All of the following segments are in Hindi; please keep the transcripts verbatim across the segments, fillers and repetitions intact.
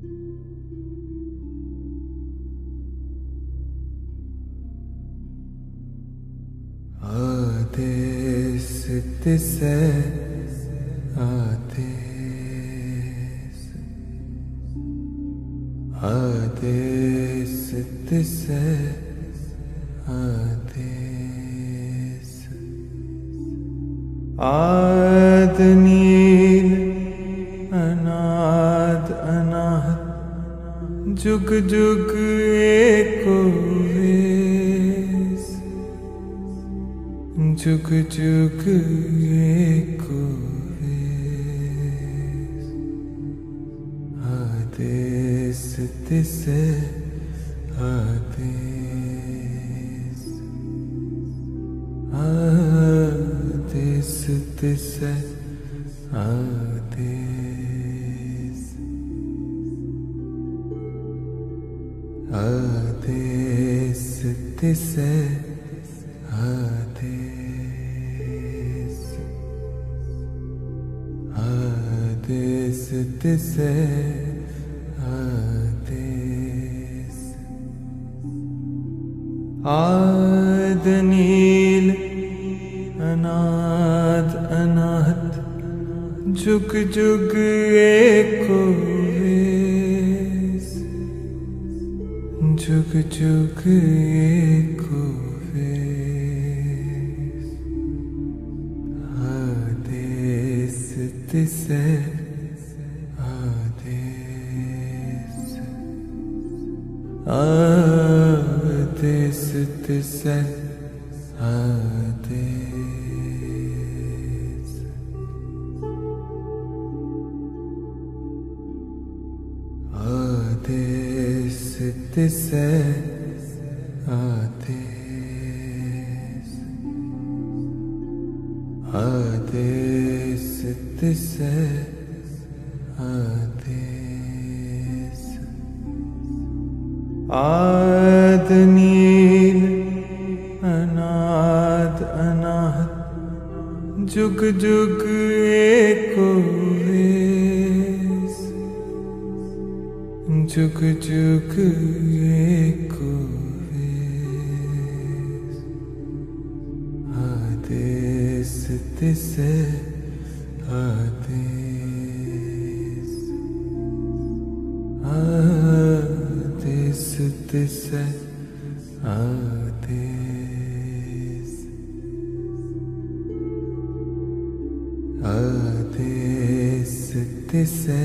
Ades tise Ades Ades tise Ades Ad नील अनाद अनाहत जुग जुग एको वेस जुग जुग एको वेस आदेस तिसे आदेस आदेस तिसे आदेस आदेस तिसे आदेस आदेस तिसे आदेस आद नील अनाद अनाहत जुग जुग एको वेस जुग जुग एको वेस आदेस तिसे आदेस आदेस तिसे आदेस आदेस तिसे आदेस आदेस तिसे आदेस आद नील अनाद अनाहत जुग जुग एको वेस जुग जुग एको वेस आदेस तिसे आदेस आदेस तिसे आदेस आदेस तिसे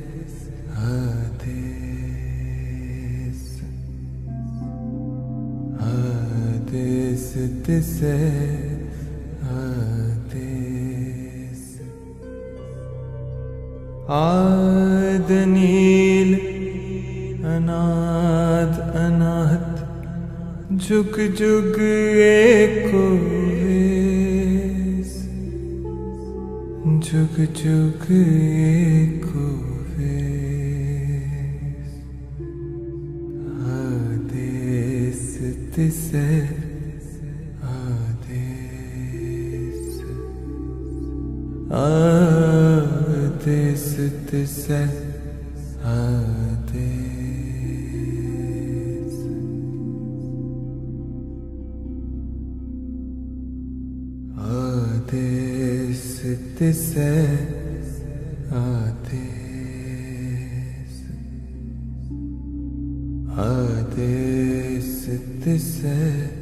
आदेस आदेस तिसे आदेस आद नील अनाद अनाहत जुग जुग एको वेस जुग जुग एको वेस आदेस तिसे आदेस आदेस तिसे आदेस आदेस तिसे आदेस आदेस तिसे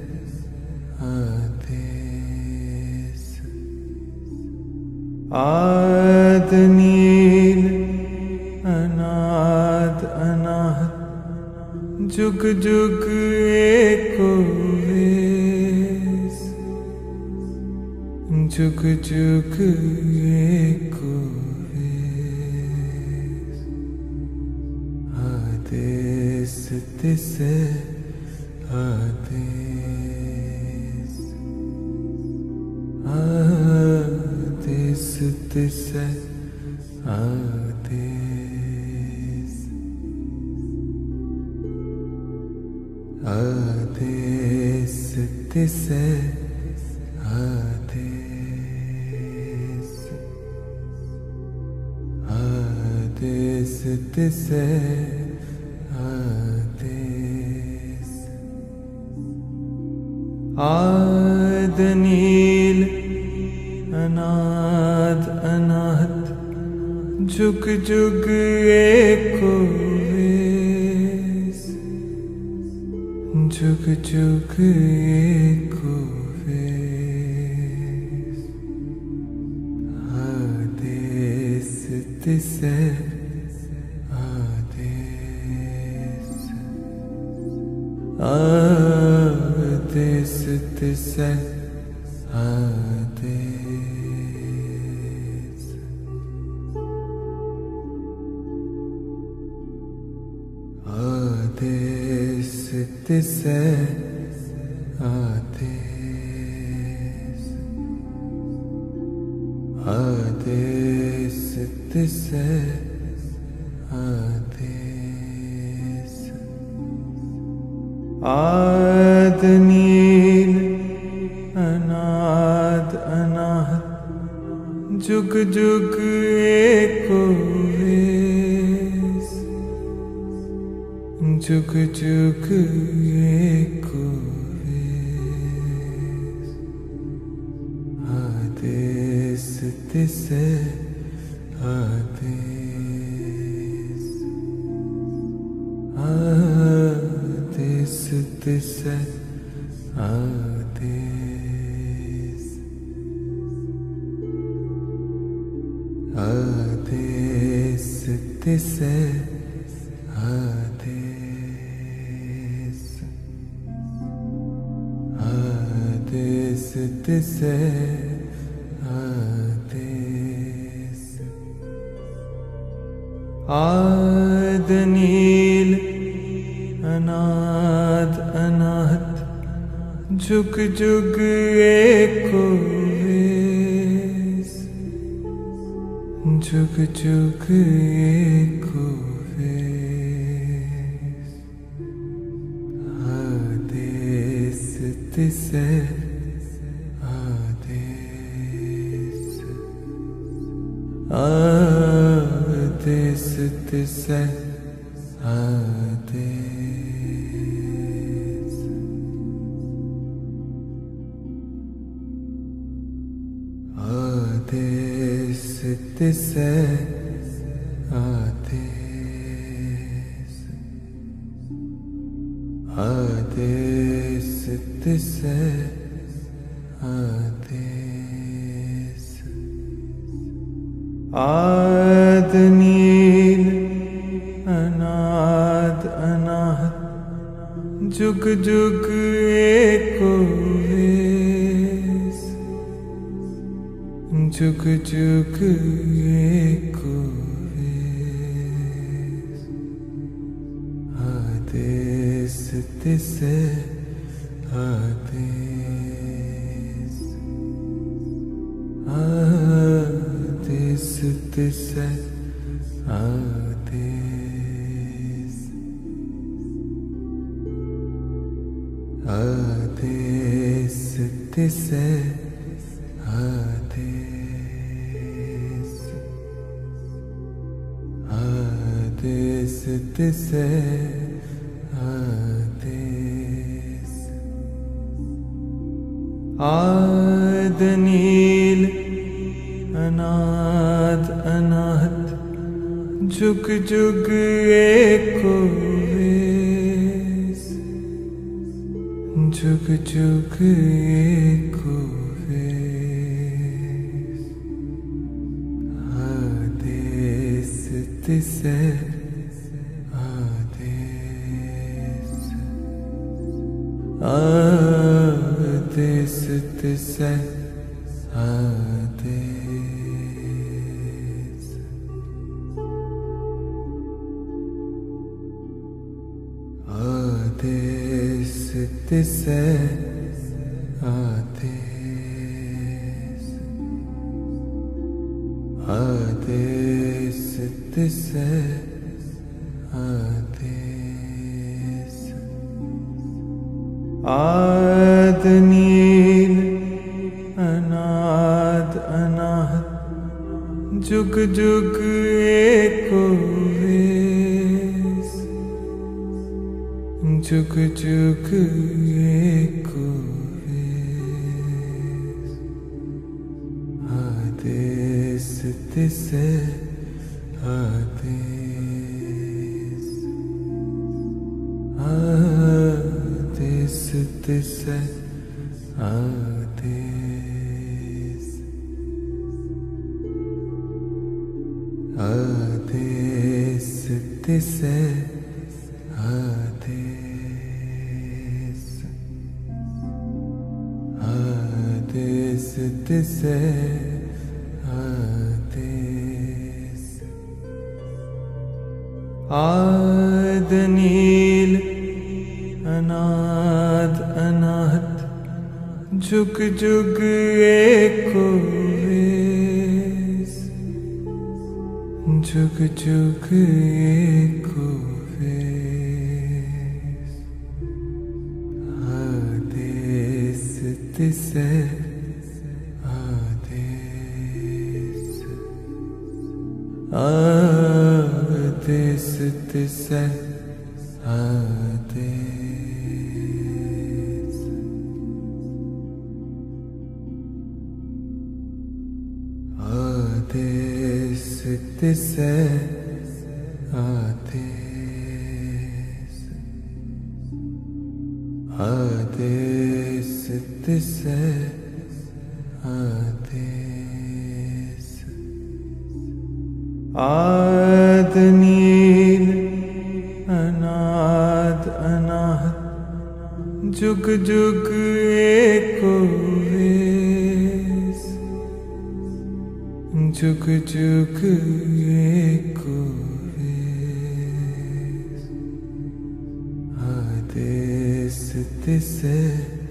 आदेस आद नील अनाद अनाहत जुग जुग एको वेस जुग जुग एको वेस आदेस तिसे आदेस आदेस तिसे आदेस आदेस तिसे आदेस आदेश तिसे आदेश आद नील अनाद अनाहत जुग जुग एको वेस जुग जुग एको वेस आदेश तिसे आदेश आदेश तिसे आदेश आदेश तिसे आदेश आदेश तिसे आदेश आद नील अनाद अनाहत जुग जुग एको वेस जुग जुग एको वेस आदेश तिसे आदेश आदेश तिसे आदेश आदेश तिसे आदेश आदेश तिसे आदेश आद नील अनाद अनाहत जुग जुग एको वेस जुग जुग एको वेस आदेश तिसे आदेश आदेश तिसे आदेश आदेश तिसे आदेश आदेश तिसे आदेश आद नील अनाद अनाहत जुग जुग एको वेस जुग जुग एको वेस आदेश तिसे आदेश आदेश तिसे आदेश आदेश तिसे आदेश आदेश तिसे आदेश आद नील अनाद अनाहत जुग जुग एको वेस जुग जुग एको वेस आदेश तिसे आदेश आदेश तिसे आदेश आदेश तिसे आदेश आदेश तिसे आदेश आद नील अनाद अनाहत जुग जुग एको वेस, जुग जुग एको वेस, आदेश तिसे आदेश, आदेश तिसे आदेश, आदेश तिसे आदेश, आदेश तिसे आदेश, आद नील अनाद अनाहत, जुग जुग एको वेस, जुग जुग एको वेस, आदेश तिसे आदेश, आदेश तिसे आदेश, आदेश तिसे आदेश, आदेश तिसे आदेश, आद नील अनाद अनाहत, जुग जुग एको वेस, जुग जुग एको वेस, आदेश तिसे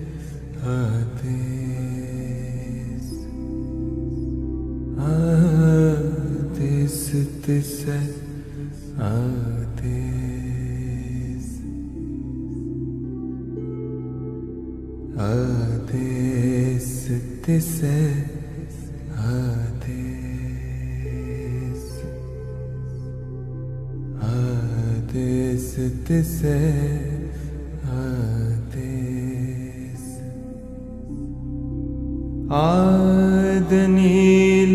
आदेश, आदेश तिसे आदेश, आदेश तिसे आदेश, आदेश तिसे आदेश, आद नील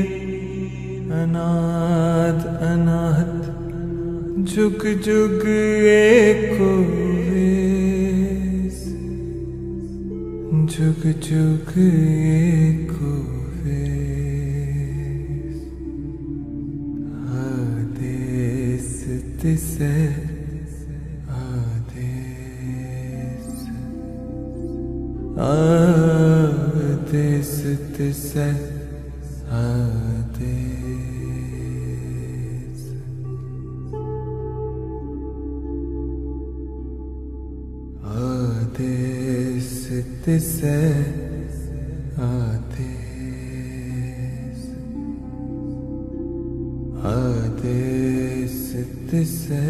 अनाद अनाहत, जुग जुग एको वेस, जुग जुग एको वेस, आदेश तिसे आदेश, आदेश तिसे आदेश, आदेश तिसे आदेश, आदेश तिसे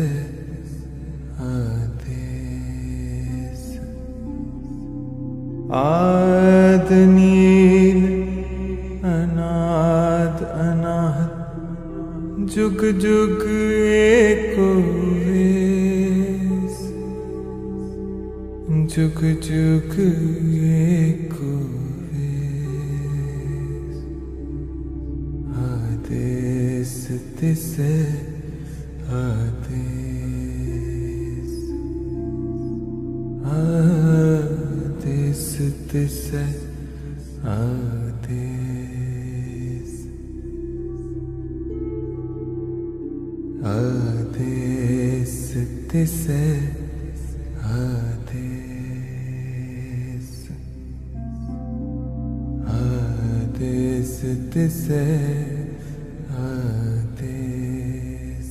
आदेश, आद नील अनाद अनाहत, जुग जुग एको वेस, जुग जुग एको वेस, आदेश तिसे आदेश, आदेश तिसे आदेश, आदेश तिसे आदेश, आदेश तिसे आदेश,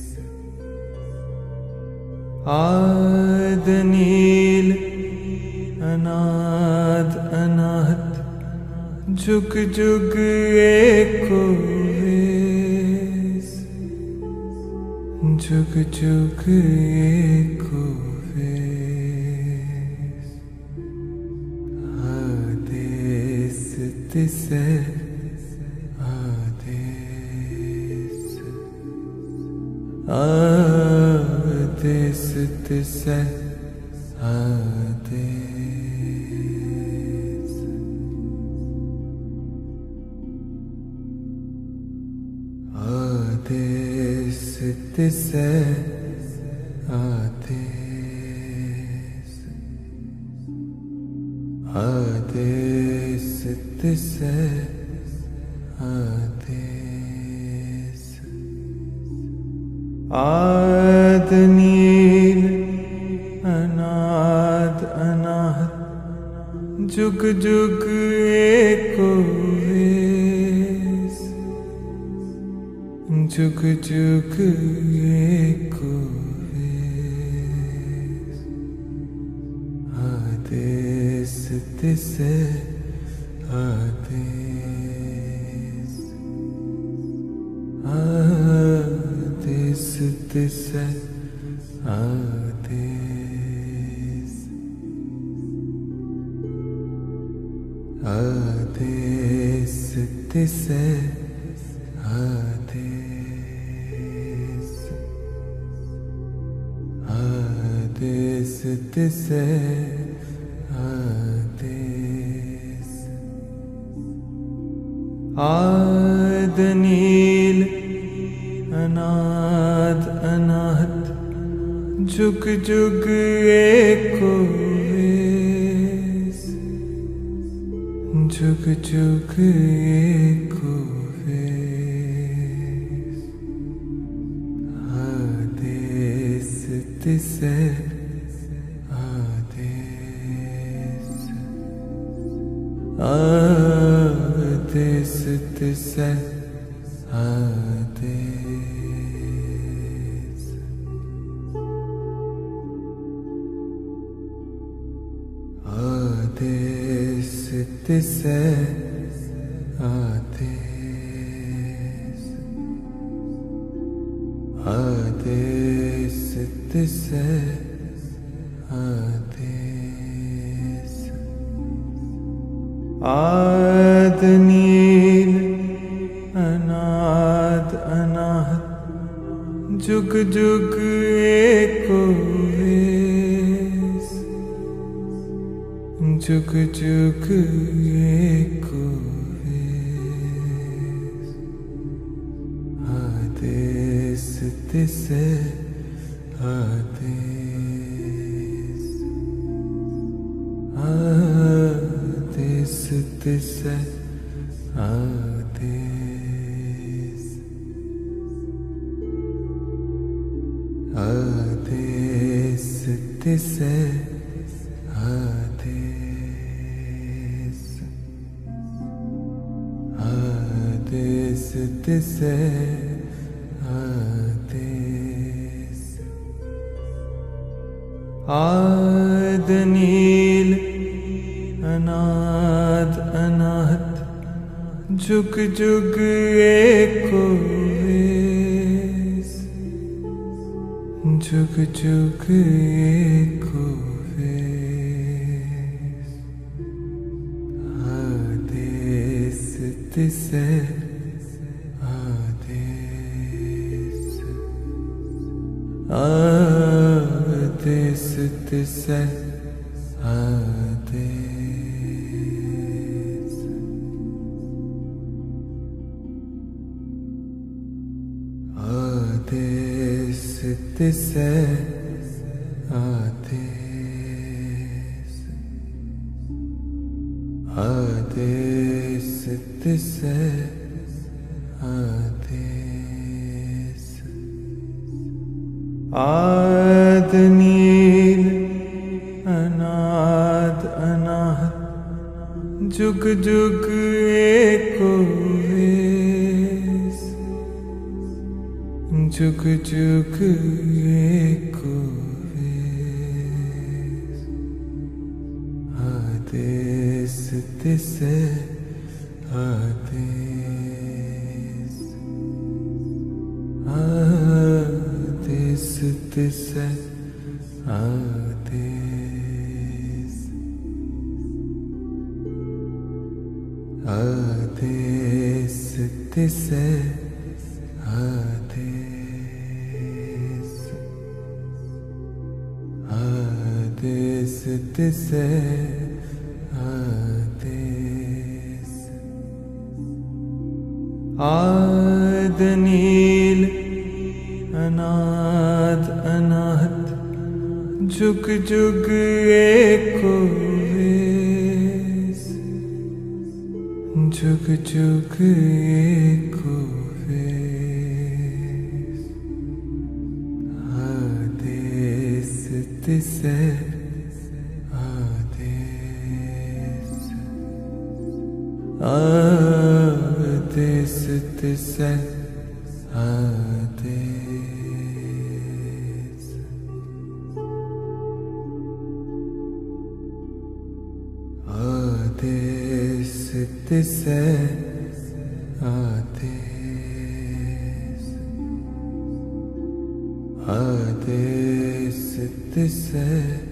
आद नील अनाद अनाहत, जुग जुग एको वेस, जुग जुग एको वेस, आदेश तिसे आदेश, Ades tise Ades Ades tise Ades Ades tise Ades आदनील अनाद अनाहत जुग जुग एको वेस जुग जुग एको वेस आदेस तिसे आदेस Ades tise Ades Ades tise Ades Ades tise Ades Adanil अनाद अनाहत जुग जुग एको वेस जुग जुग एको वेस आदेस तिसे आदेस आदेस तिसे आदेस Ades tise Ades Ades tise Ades Adanil अनाद अनाहत जुग जुग एको वेस जुग जुग एको वेस आदेस तिसे आदेस आदेस तिसे आदेस Ades tise Ades Ades tise Ades Adanil अनाद अनाहत जुग जुग एको वेस जुग जुग एको वेस आदेस तिसे आदेस आदेस तिसे आदेस आदेस तिसे आदेस आदेस तिसे आदेस आदनील अनाद अनाहत जुग जुग एको वेस जुग जुग एको वेस आदेस तिसे आदेस आदेस तिसे आदेस आदेस तिसे आदेस तिसे आदेश आद नील अनाद अनाहत जुग जुग एको वेस जुग जुग एको वेस आदेश तिसे आदेश आदेश तिसे आदेश आदेश तिसे आदेश आदेश तिसे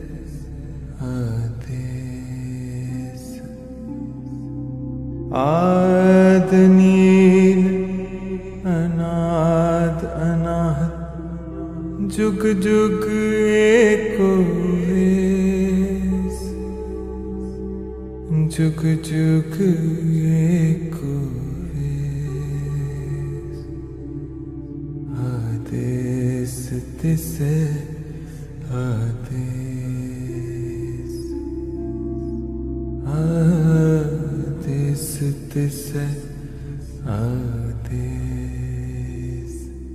आदेश आद नील अनाद अनाहत जुग जुग एको वेस जुग जुग एको वेस आदेश तिसे आदेश आदेश तिसे आदेश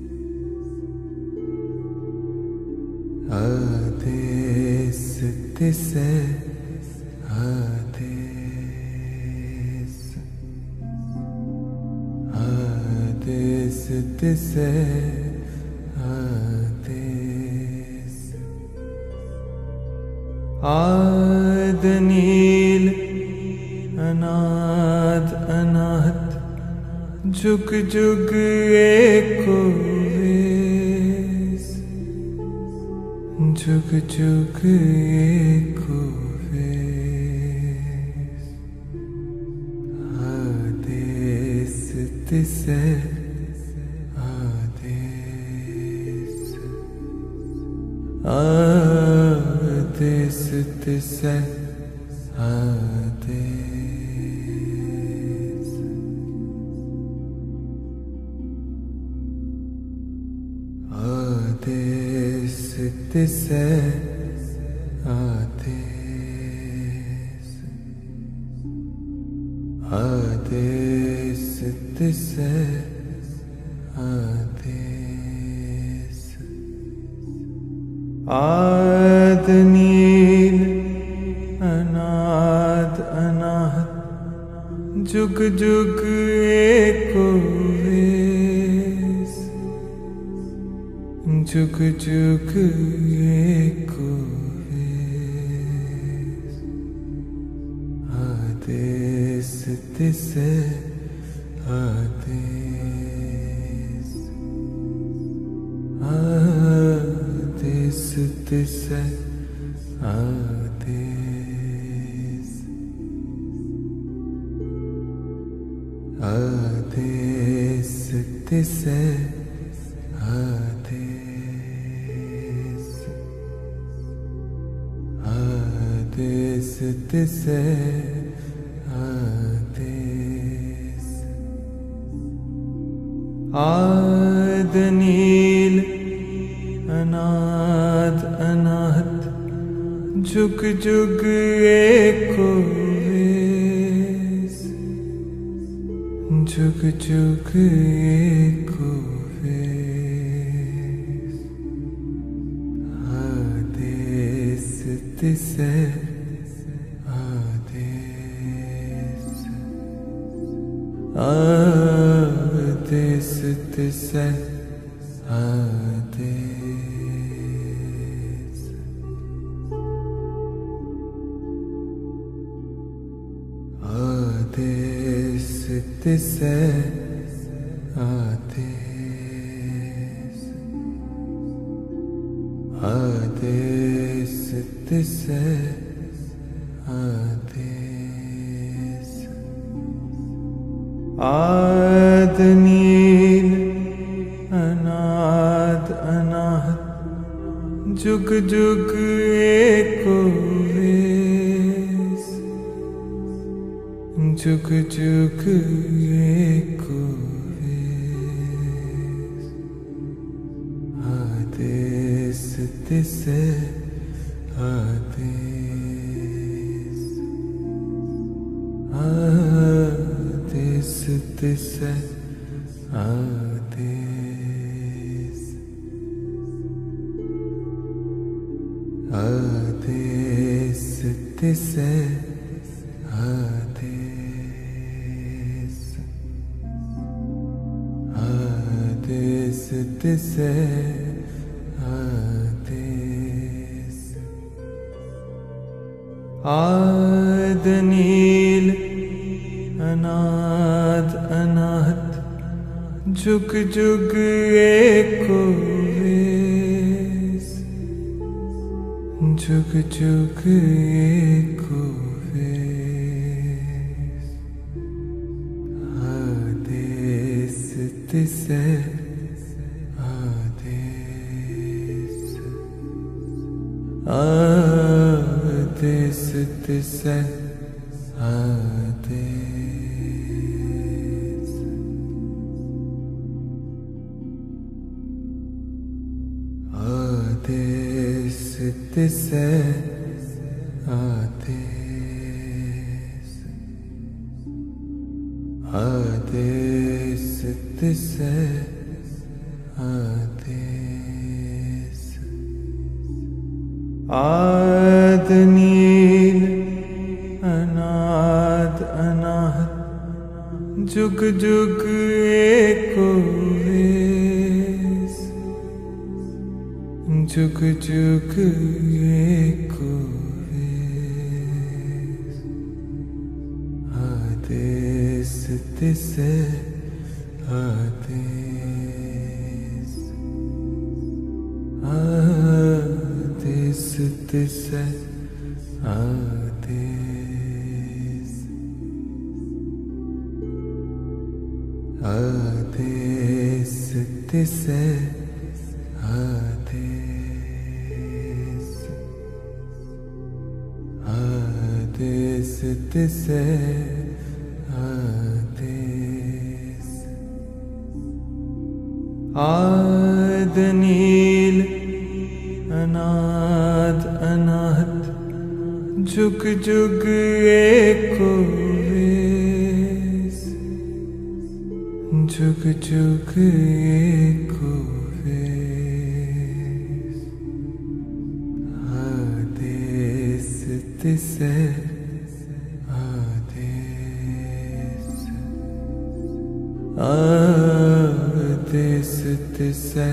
आदेश तिसे आदेश आदेश तिसे आदेश आद नील अनाद अनाहत जुग जुग एको वेस जुग जुग एको वेस आदेश तिसे आदेश आदेश तिसे आदेश आदेश तिसे आदेश आदेश तिसे आदेश आद नील अनाद अनाहत जुग जुग एको वेस जुग जुग एको वेस आदेश तिसे आदेश आदेश तिसे आदेश आदेश तिसे आदेश आदेश तिसे आदेश आद नील अनाद अनाहत जुग जुग एको वेस जुग जुग एको वेस आदेश तिसे आदेश आदेश तिसे आदेश आदेश तिसे आदेश आदेश तिसे आदेश आद नील अनाद अनाहत जुग जुग एको वे जुग जुग एको वेस Hades tisse Hades Hades tisse Hades Hades tisse Hades Hades tisse Hades आद नील अनाद अनाहत जुग जुग एको वेस जुग जुग एको वेस Hades tisse Hades Hades tisse Hades Hades tisse Hades Hades tisse Hades आद नील अनाद अनाहत जुग जुग एको वेस जुग जुग एको वेस Hades tisse Hades Hades tisse Hades Hades tisse Hades Hades tisse Hades आद नील अनाद अनाहत जुग जुग एको वेस जुग जुग एको वेस Hades tisse Hades Hades tisse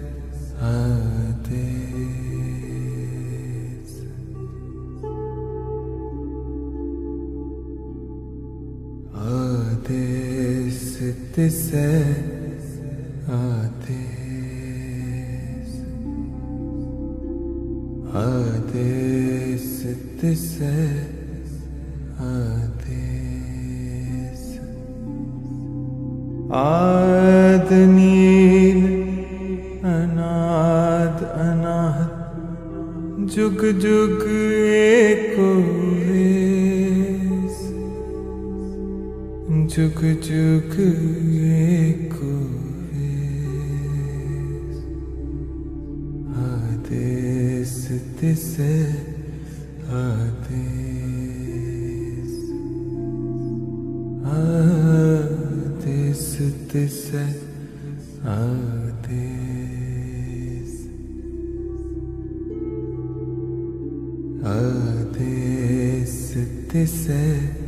Hades Hades tisse Hades Hades tisse Hades आद नील अनाद अनाहत जुग जुग एको वेस जुग जुग एको वेस Hades tisse Hades Hades tisse Hades Hades tisse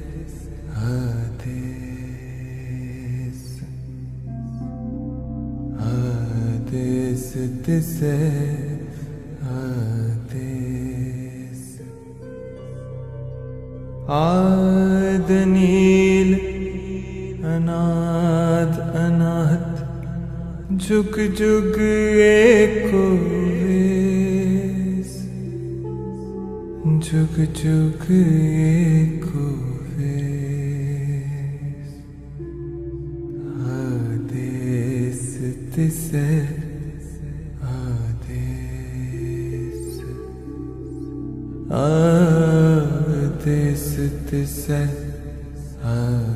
Hades Hades tisse Hades आद नील अनाद अनाहत जुग जुग एको वेस जुग जुग एको वेस Hades tisse Hades Hades tisse Hades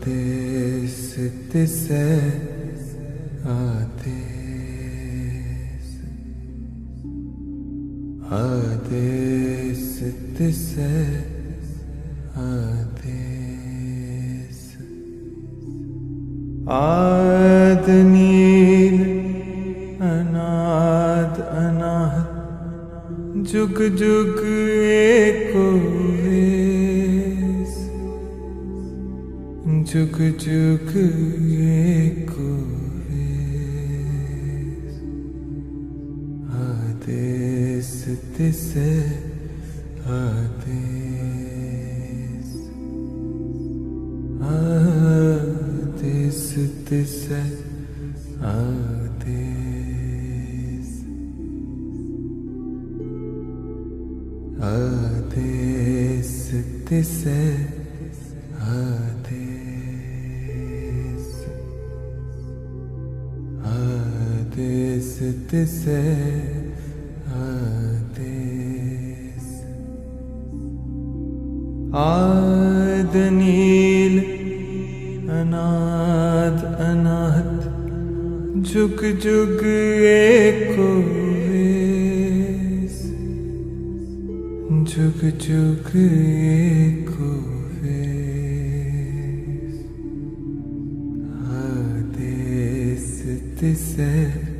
Ades tise Ades Ades tise Ades Adnil Anad Anahat Jug Jug Eko Ves Jug Jug Eko Ves Ades Tise Ades Ades Tise Ades Ades Tise Ades Ades Tise Ades Adnil Anad Anahat Jug Jug Eko Ves Jug Jug Eko Ves Ades Tise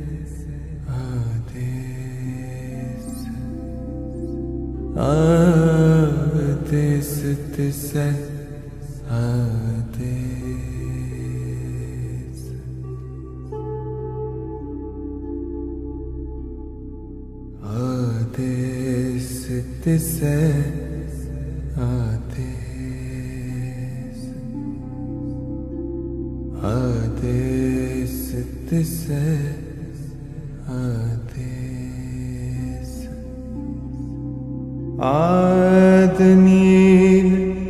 Ades Ades Tise Ades Ades Tise Ades Ades Tise Ades Adnil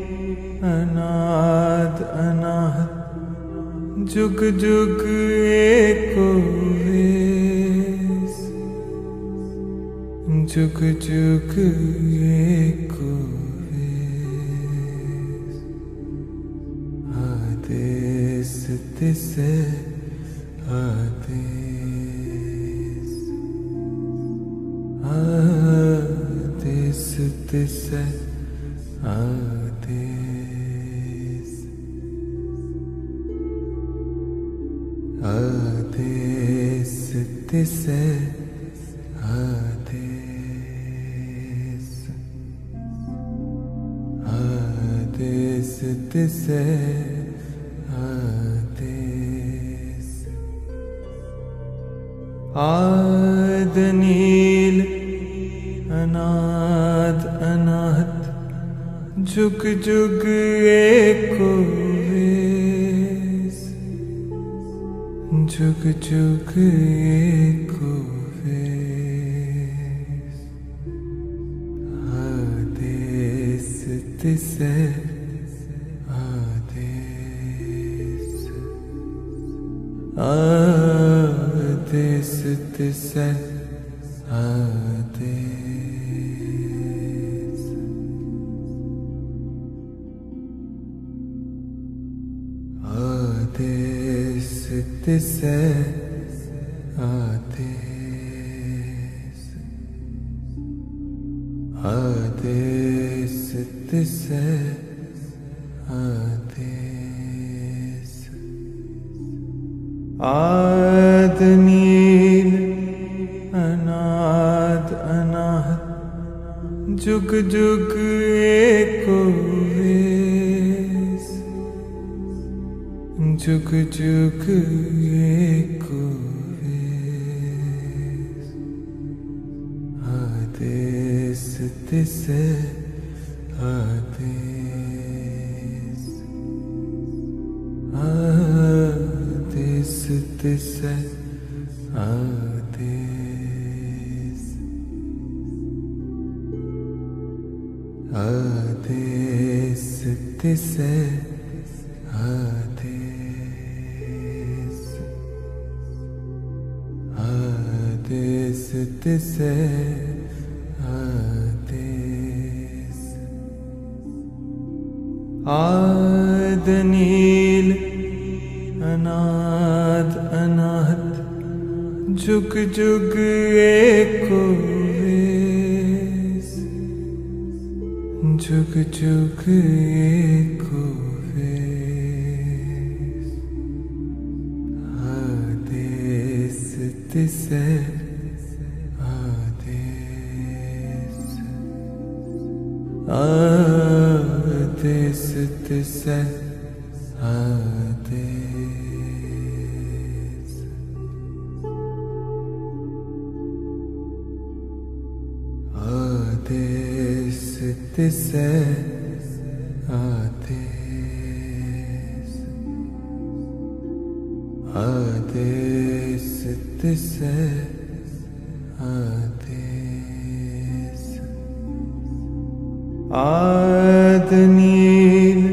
Anad Anahat Jug Jug Eko Ves Jug Jug Eko Ves Ades Tise Ades Ades Tise Ades Ades Tise Ades Ades Tise Ades Adnil Anad Anahat Jug Jug Eko Ves Jug Jug Eko Ves Ades Tise Ades Ades Tise Ades Ades Tise Ades Ades Tise Ades Adnil Anad Anahat Jug Jug Eko Ves Jug Jug Eko Ves Ades Tise Ades Ades Tise Ades Ades Tise Ades Ades Tise Ades आद नील अनाद अनाहत जुग जुग एको वेस जुग जुग एको वेस आदेस तिसे आदेस आदेस तिसे आदेस आदेस तिसे आदेस आदेस तिसे आदेस आद नील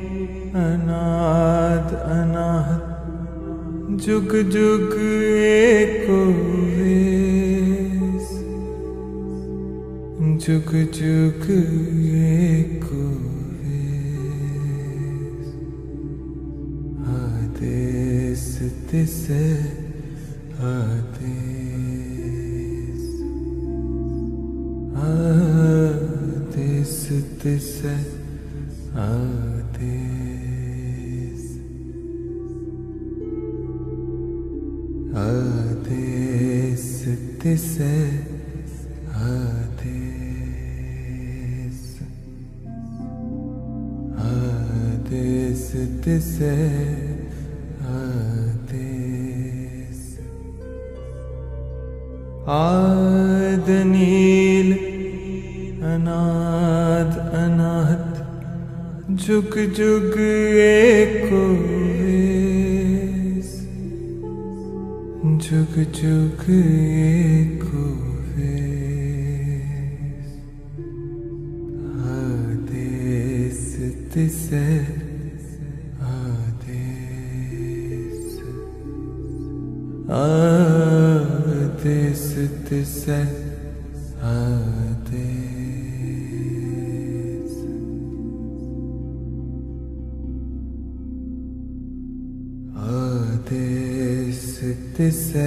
अनाद अनाहत जुग जुग एको वेस जुग जुग एको वेस आदेस तिसे आदेस आदेस तिसे आदेस आदेस तिसे आदेस आदेस तिसे आदेस आद नील अनाद अनाहत जुग जुग एको वेस जुग जुग एको वेस आदेस तिसे आदेस आदेस तिसे आदेस आदेस तिसे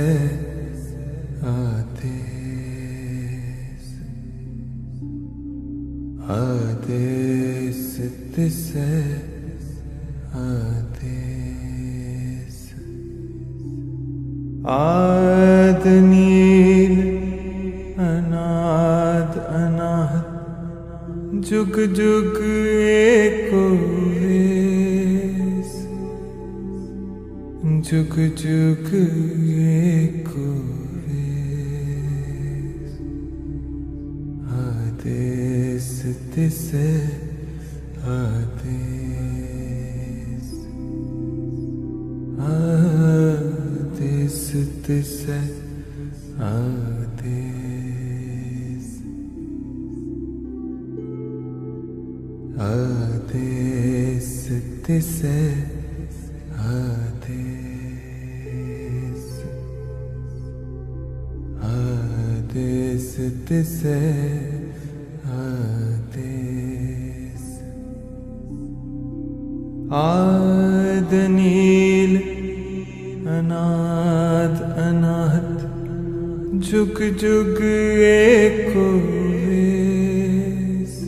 आदेस आदेस तिसे आदेस आद नील अनाद अनाहत जुग जुग एको वेस जुग जुग एको वेस आदेस तिसे आदेस आदेस तिसे आदेस आदेस तिसे आदेस आदेस तिसे आदेस आद नील अनाद अनाहत जुग जुग एको वेस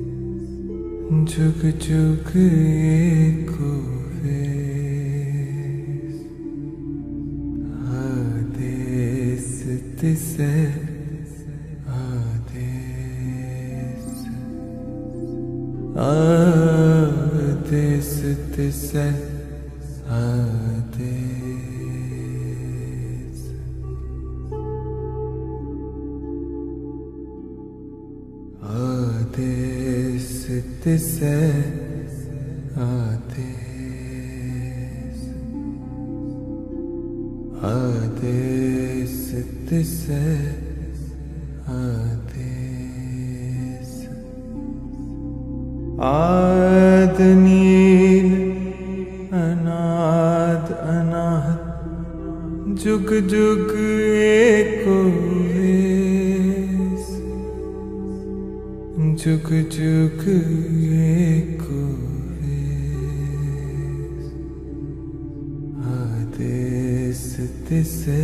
जुग जुग एको वेस आदेस तिसे आदेस आदेस तिसे आदेस आदेस तिसे आदेस आदेस तिसे आदेस आद नील अनाद अनाहत जुग जुग एको वेस जुग जुग एको वेस tise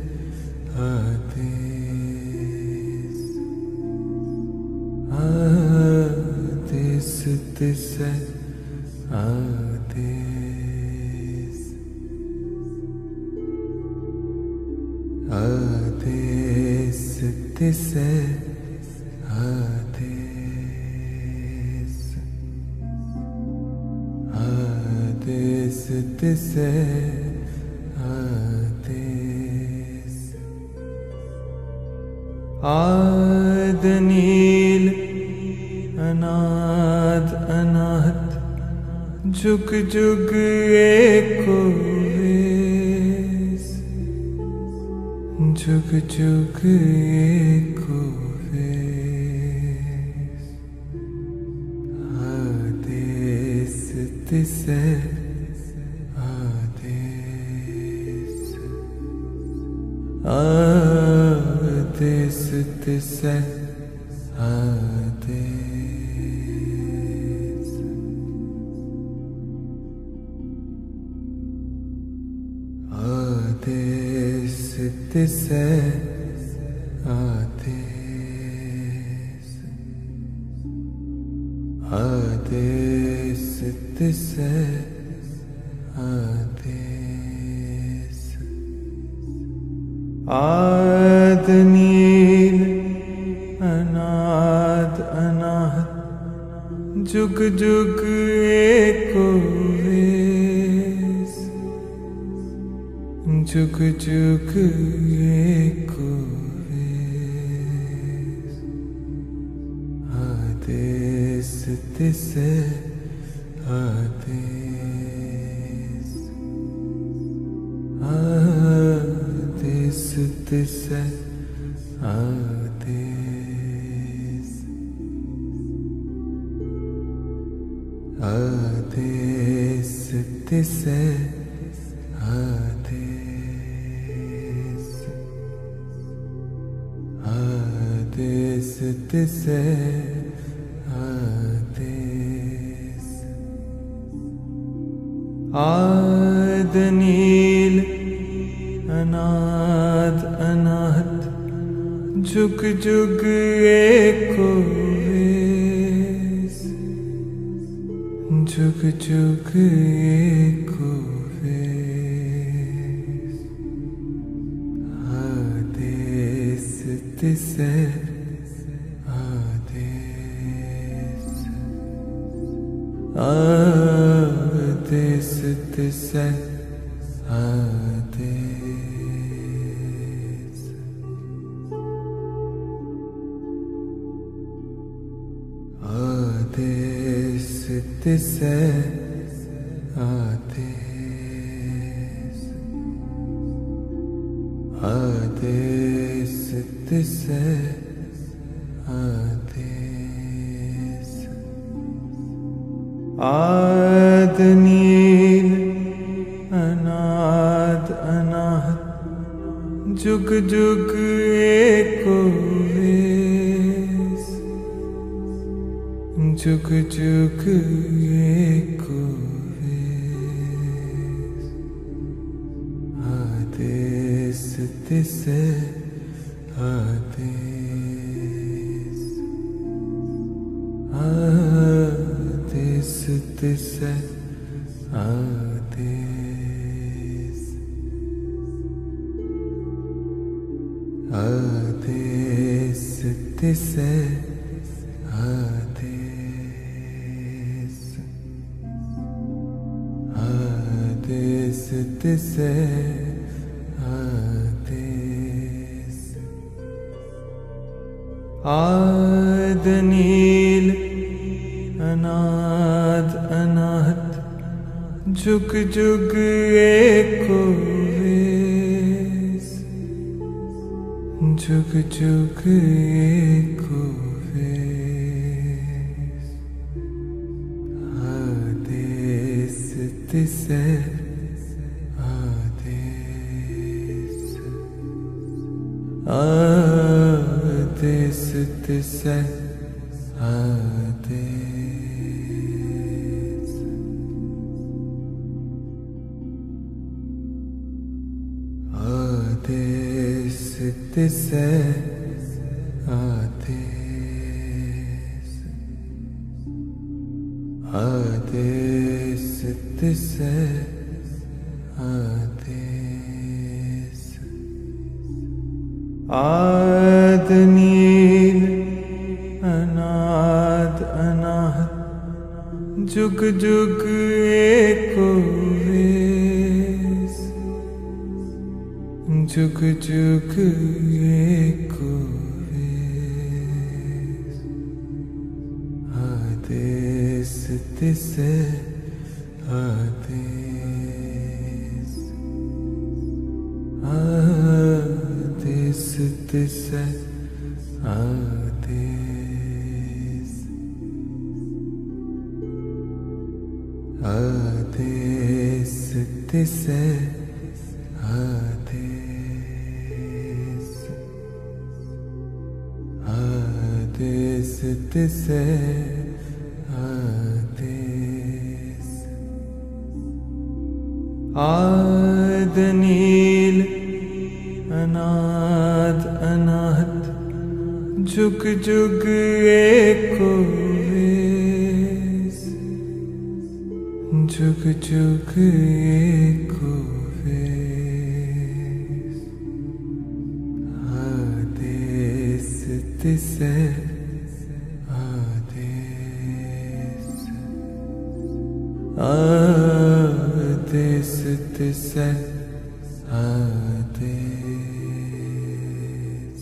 Hades Hades tise Hades Hades tise Hades Hades tise Hades आदनील अनाद अनाहत जुग जुग एको वेस जुग जुग एको वेस आदेस तिसे आदेस आदेस तिसे आदेस आदेस तिसे आदेस आदेस तिसे आदेस आदनील अनाद अनाहत जुग जुग एको वेस जुग जुग एको वेस आदेस तिसे आदेस आदेस तिसे आदेस आदेस तिसे आदेस आदेस तिसे आदेस आदनील अनाद अनाहत जुग जुग एको वेस जुग जुग एको वेस आदेस तिसे आदेस आदेस तिसे आदेस आदेस तिसे आदेस आदेस तिसे आदेस आदनील अनाद अनाहत जुग जुग एको वेस जुग जुग एको वेस आदेस तिसे आदेस आदेस तिसे आदेस आदेस तिसे आदेस आदेस तिसे आदेस आदनील अनाद अनाहत जुग जुग एको वेस जुग जुग एको वेस आदेस तिसे आदेस आदेस तिसे आदेस tise ades ades tise ades आदनील अनाद अनाहत जुग जुग एको वेस जुग जुग एको वेस आदेस तिसे आदेस आदेस तिसे आदेस आदेस तिसे आदेस आदेस तिसे आदेस आदनील अनाद अनाहत जुग जुग एको वेस जुग जुग एको वेस आदेस तिसे आदेस आदेस तिसे आदेस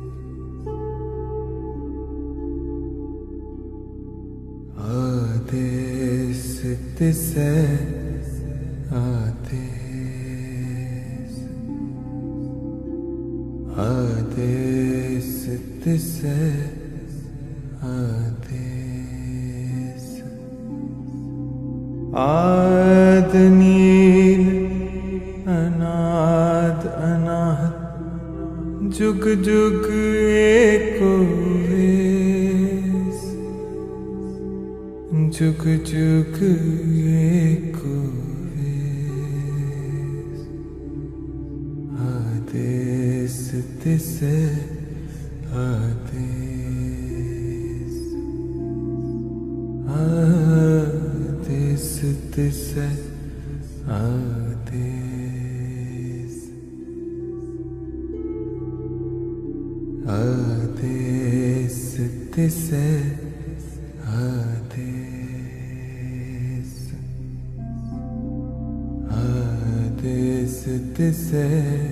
आदेस तिसे आदेस आदेस तिसे आदेस आदनील अनाद अनाहत जुग जुग एको वेस जुग जुग एको वेस आदेस तिसे आदेस आदेस तिसे आदेस आदेस तिसे आदेस आदेस तिसे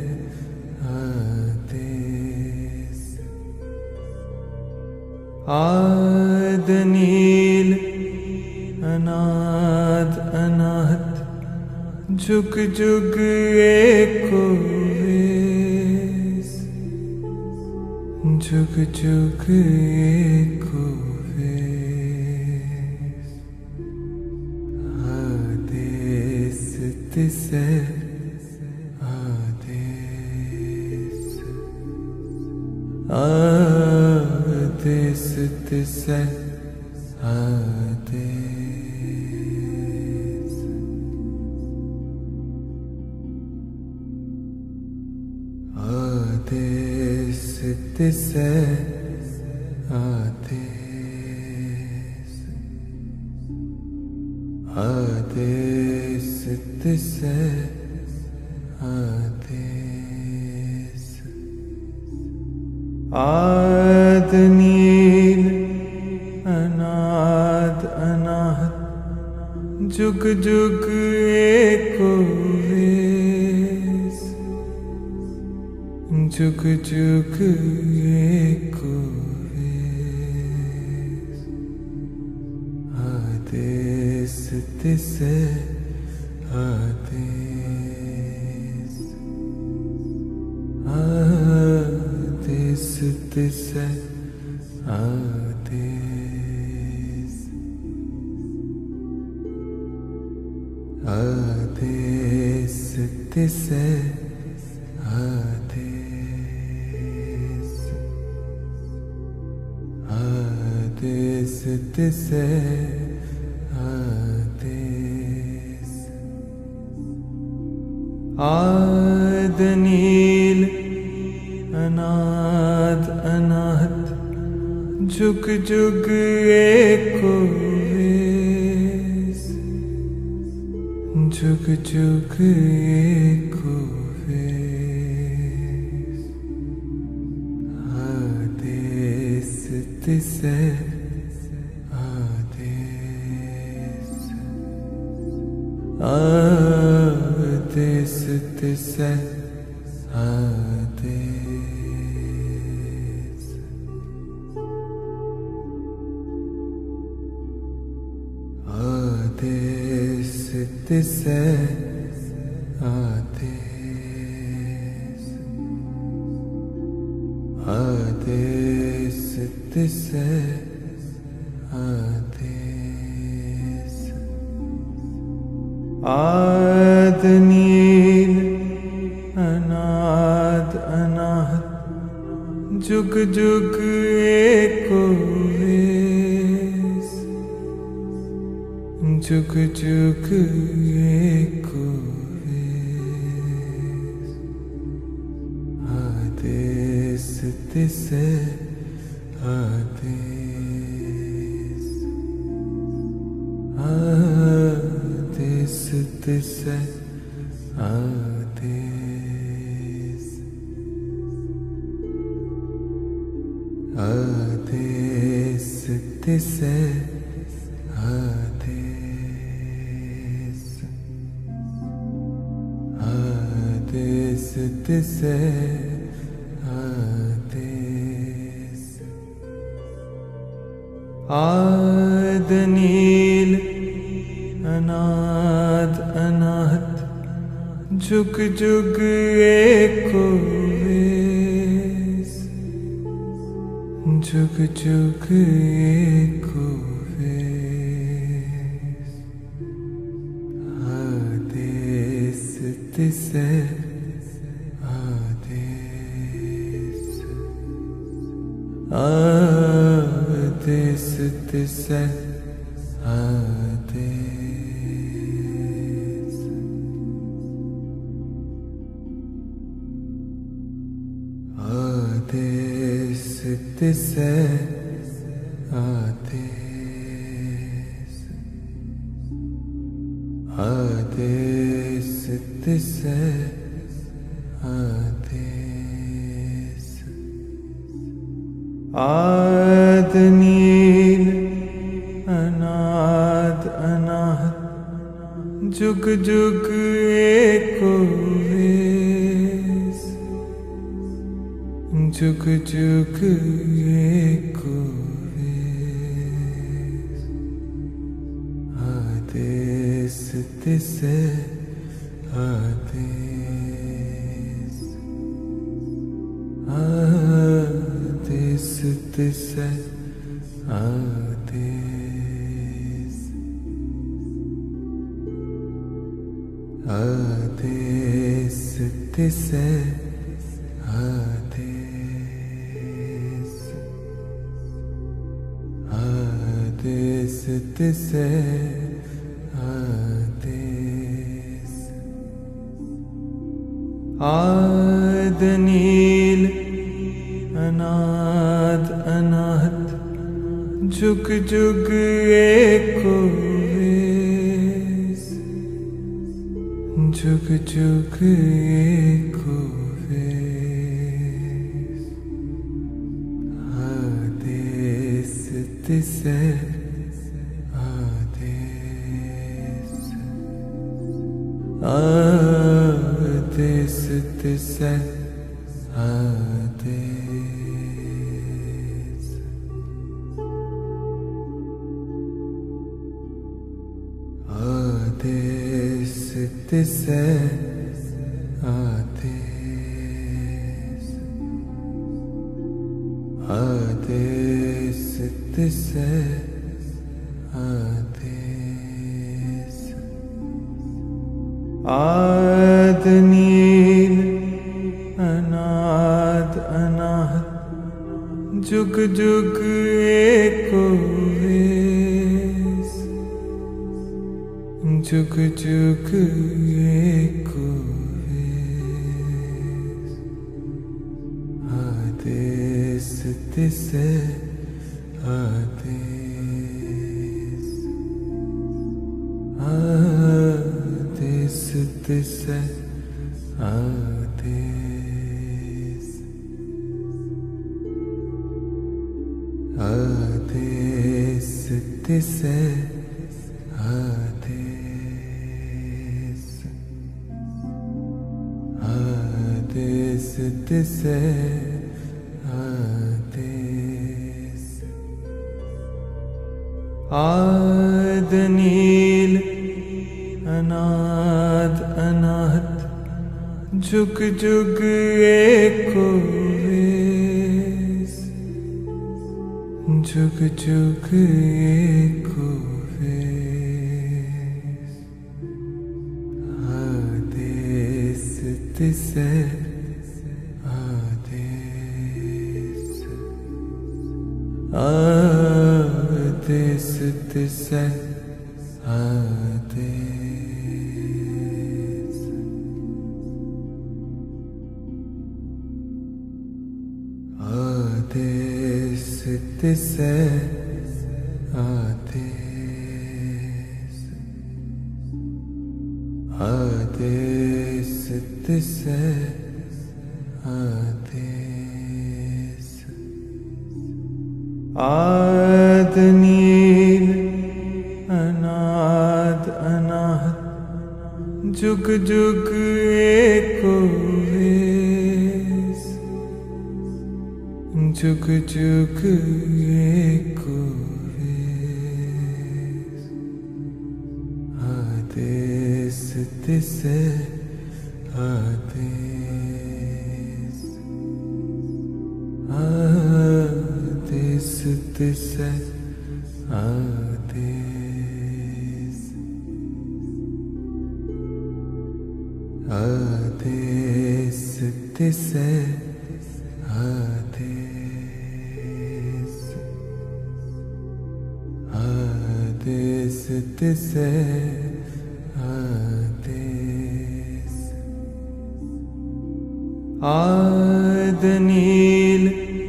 आदेस आदनील अनाद अनाहत जुग जुग एको वेस जुग जुग एको वेस आदेस तिसे आदेस आदेस तिसे आदेस आदेस तिसे आदेस आदेस तिसे आदेस आदनील अनाद अनाहत जुग जुग एको वेस जुग जुग एको वेस आदेस तिसे आदेस आदेस तिसे आदेस आदेस तिसे आदेस आदेस तिसे आदेस आदनील अनाद अनाहत जुग जुग एको वेस, जुग जुग एको वेस। आदेश तिसे आदेश, आदेश तिसे आदेश, आदेश तिसे आदेश, आदेश तिसे आदेश। आद नील अनाद अनाहत जुग जुग एको वेस, जुग जुग एको वेस। आदेश तिसे आदेश, आदेश तिसे आदेश, आदेश तिसे आदेश, आदेश तिसे आदेश। आद नील अनाद अनाहत जुग जुग एको वेस, जुग जुग एको वेस। आदेश तिसे आदेश, आदेश तिसे आदेश, आदेश तिसे आदेश, आदेश तिसे आदेश। आद नील अनाद अनाहत जुग जुग एको वेस, जुग जुग एको वेस। आदेश तिसे आदेश, आदेश तिसे आदेश, आदेश तिसे आदेश, आदेश तिसे आदेश। आद नील अनाद अनाहत जुग जुग एको वेस, जुग जुग एको वेस। आदेश तिसे आदेश, आदेश तिसे आदेश, आदेश तिसे आदेश, आदेश तिसे आदेश। आद नील अनाद अनाहत जुग जुग एको वेस, जुग जुग एको वेस। Ades, dise, ades, ades, dise, ades, ades, dise, ades, ades, dise, ades, आदनील अनाद अनाहत जुग जुग एको वेस, जुग जुग एको वेस, आदेस तिसे आदेस, आदेस तिसे आदेस, आदेस तिसे आदेस, आदेस तिसे आदेस, आदनील अनाद अनाहत जुग जुग एको वेस, जुग जुग एको वेस, आदेस तिसे आदेस, आदेस तिसे आदेस, आदेस तिसे आदेस, आदेस तिसे आदेस, आदनील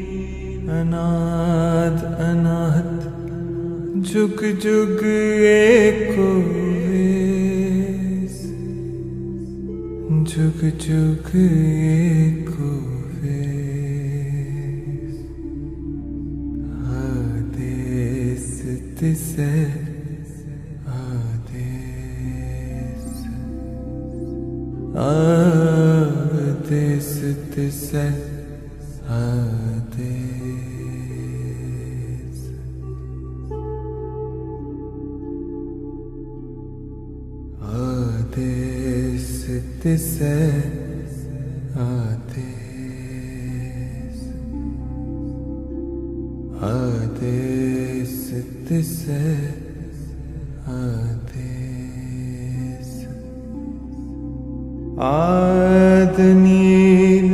अनाद अनाहत जुग जुग एको वेस, जुग जुग एको वेस, आदेस तिसे आदेस, आदेस तिसे आदेस, आदेस तिसे आदेस, आदेस तिसे आदेस, आदनील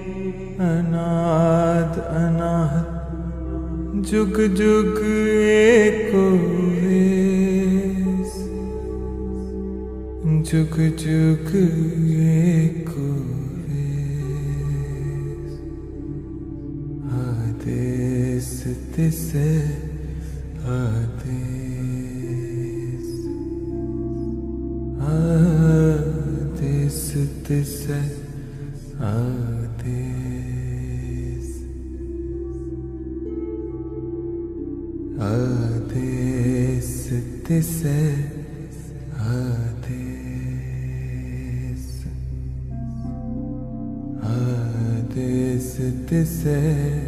अनाद अनाहत जुग जुग एको वेस, जुग जुग एको वेस, आदेस तिसे आदेस, आदेस तिसे आदेस, आदेस तिसे आदेस, आदेस तिसे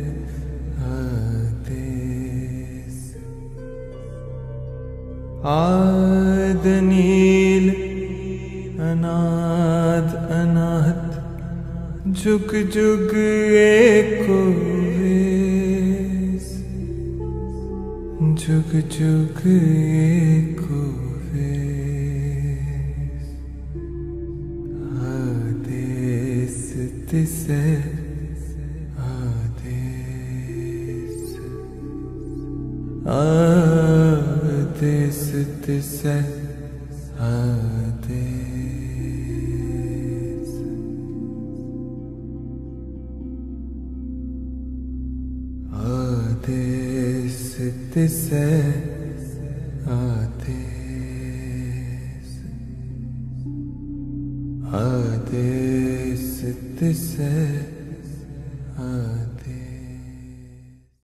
आदेस, आदनील अनाद अनाहत जुग जुग एको वेस, जुग जुग एको वेस, आदेस तिसे आदेस, आदेस तिसे आदेस, Ades tise Ades Ades tise